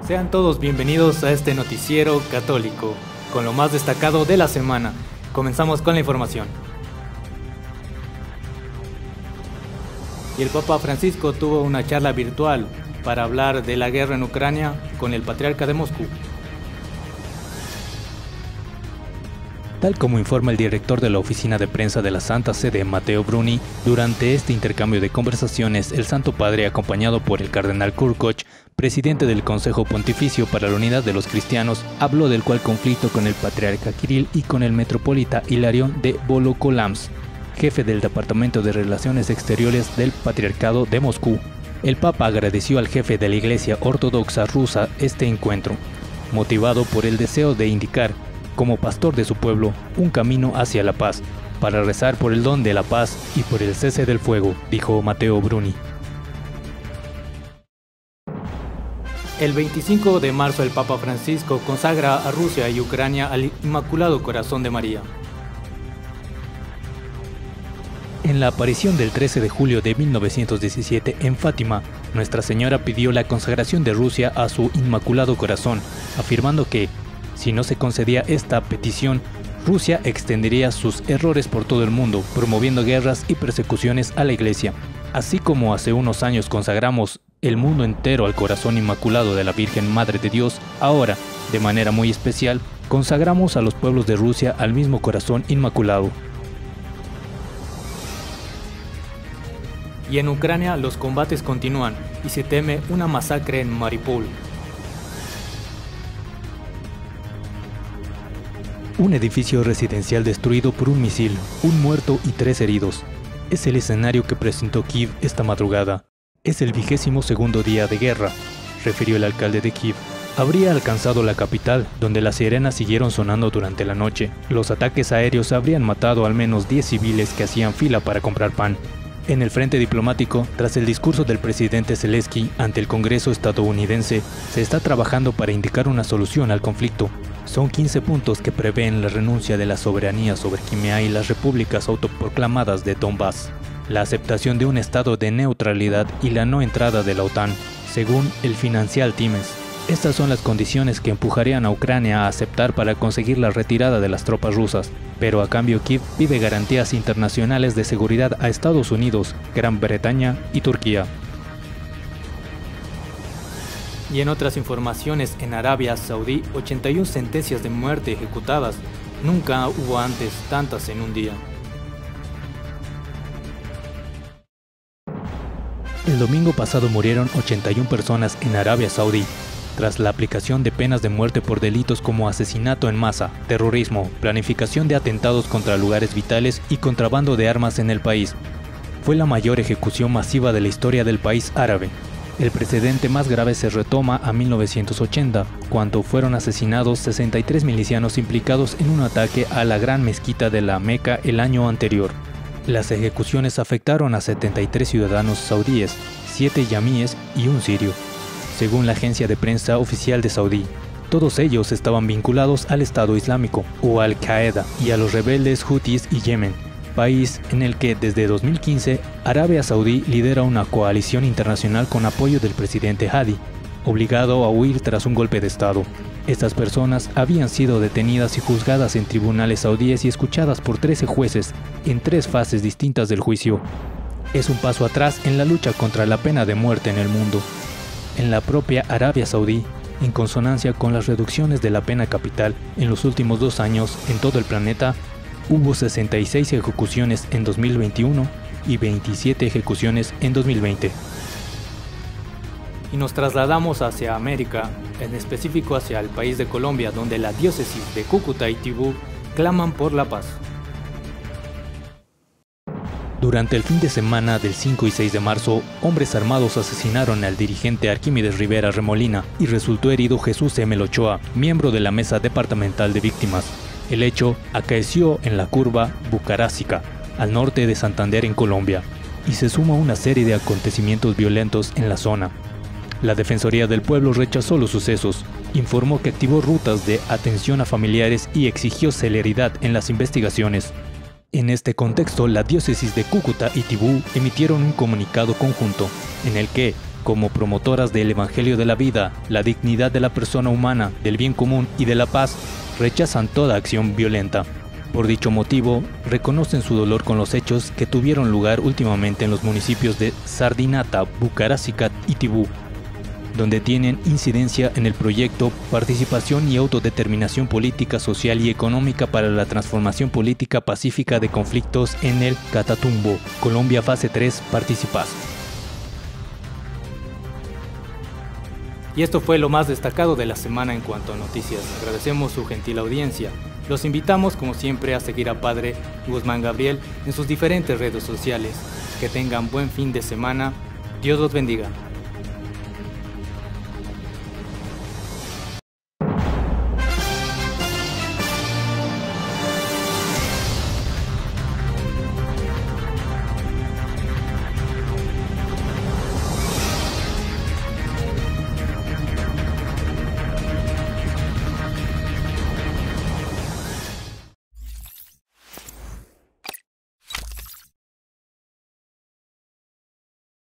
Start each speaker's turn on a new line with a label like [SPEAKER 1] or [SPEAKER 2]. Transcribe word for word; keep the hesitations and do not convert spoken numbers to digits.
[SPEAKER 1] Sean todos bienvenidos a este noticiero católico, con lo más destacado de la semana. Comenzamos con la información. Y el Papa Francisco tuvo una charla virtual para hablar de la guerra en Ucrania con el patriarca de Moscú.
[SPEAKER 2] Tal como informa el director de la oficina de prensa de la Santa Sede, Matteo Bruni, durante este intercambio de conversaciones, el Santo Padre, acompañado por el cardenal Kurkoch, presidente del Consejo Pontificio para la Unidad de los Cristianos, habló del cual conflicto con el patriarca Kirill y con el metropolita Hilarión de Volokolamsk, jefe del Departamento de Relaciones Exteriores del Patriarcado de Moscú. El Papa agradeció al jefe de la Iglesia Ortodoxa rusa este encuentro, motivado por el deseo de indicar, como pastor de su pueblo, un camino hacia la paz, para rezar por el don de la paz y por el cese del fuego, dijo Matteo Bruni.
[SPEAKER 1] El veinticinco de marzo el Papa Francisco consagra a Rusia y Ucrania al Inmaculado Corazón de María.
[SPEAKER 2] En la aparición del trece de julio de mil novecientos diecisiete en Fátima, Nuestra Señora pidió la consagración de Rusia a su Inmaculado Corazón, afirmando que, si no se concedía esta petición, Rusia extendería sus errores por todo el mundo, promoviendo guerras y persecuciones a la Iglesia. Así como hace unos años consagramos el mundo entero al Corazón Inmaculado de la Virgen Madre de Dios, ahora, de manera muy especial, consagramos a los pueblos de Rusia al mismo Corazón Inmaculado.
[SPEAKER 1] Y en Ucrania los combates continúan y se teme una masacre en Mariupol.
[SPEAKER 2] Un edificio residencial destruido por un misil, un muerto y tres heridos. Es el escenario que presentó Kiev esta madrugada. Es el vigésimo segundo día de guerra, refirió el alcalde de Kiev. Habría alcanzado la capital, donde las sirenas siguieron sonando durante la noche. Los ataques aéreos habrían matado al menos diez civiles que hacían fila para comprar pan. En el frente diplomático, tras el discurso del presidente Zelensky ante el Congreso estadounidense, se está trabajando para indicar una solución al conflicto. Son quince puntos que prevén la renuncia de la soberanía sobre Crimea y las repúblicas autoproclamadas de Donbass, la aceptación de un estado de neutralidad y la no entrada de la OTAN, según el Financial Times. Estas son las condiciones que empujarían a Ucrania a aceptar para conseguir la retirada de las tropas rusas, pero a cambio Kiev pide garantías internacionales de seguridad a Estados Unidos, Gran Bretaña y Turquía.
[SPEAKER 1] Y en otras informaciones, en Arabia Saudí, ochenta y una sentencias de muerte ejecutadas. Nunca hubo antes tantas en un día.
[SPEAKER 2] El domingo pasado murieron ochenta y una personas en Arabia Saudí, tras la aplicación de penas de muerte por delitos como asesinato en masa, terrorismo, planificación de atentados contra lugares vitales y contrabando de armas en el país. Fue la mayor ejecución masiva de la historia del país árabe. El precedente más grave se retoma a mil novecientos ochenta, cuando fueron asesinados sesenta y tres milicianos implicados en un ataque a la gran mezquita de la Meca el año anterior. Las ejecuciones afectaron a setenta y tres ciudadanos saudíes, siete yamíes y un sirio, según la agencia de prensa oficial de Saudí. Todos ellos estaban vinculados al Estado Islámico o Al-Qaeda y a los rebeldes hutíes y Yemen, país en el que desde dos mil quince Arabia Saudí lidera una coalición internacional con apoyo del presidente Hadi, obligado a huir tras un golpe de Estado. Estas personas habían sido detenidas y juzgadas en tribunales saudíes y escuchadas por trece jueces en tres fases distintas del juicio. Es un paso atrás en la lucha contra la pena de muerte en el mundo. En la propia Arabia Saudí, en consonancia con las reducciones de la pena capital en los últimos dos años en todo el planeta, hubo sesenta y seis ejecuciones en dos mil veintiuno y veintisiete ejecuciones en dos mil veinte.
[SPEAKER 1] Y nos trasladamos hacia América, en específico hacia el país de Colombia, donde la diócesis de Cúcuta y Tibú claman por la paz.
[SPEAKER 2] Durante el fin de semana del cinco y seis de marzo, hombres armados asesinaron al dirigente Arquímedes Rivera Remolina y resultó herido Jesús M. Ochoa, miembro de la Mesa Departamental de Víctimas. El hecho acaeció en la curva Bucarásica, al norte de Santander en Colombia, y se suma una serie de acontecimientos violentos en la zona. La Defensoría del Pueblo rechazó los sucesos, informó que activó rutas de atención a familiares y exigió celeridad en las investigaciones. En este contexto, la diócesis de Cúcuta y Tibú emitieron un comunicado conjunto, en el que como promotoras del Evangelio de la vida, la dignidad de la persona humana, del bien común y de la paz, rechazan toda acción violenta. Por dicho motivo, reconocen su dolor con los hechos que tuvieron lugar últimamente en los municipios de Sardinata, Bucaracícat y Tibú, donde tienen incidencia en el proyecto Participación y Autodeterminación Política, Social y Económica para la Transformación Política Pacífica de Conflictos en el Catatumbo, Colombia Fase tres, Participaz.
[SPEAKER 1] Y esto fue lo más destacado de la semana en cuanto a noticias. Agradecemos su gentil audiencia. Los invitamos, como siempre, a seguir a Padre Guzmán Gabriel en sus diferentes redes sociales. Que tengan buen fin de semana. Dios los bendiga.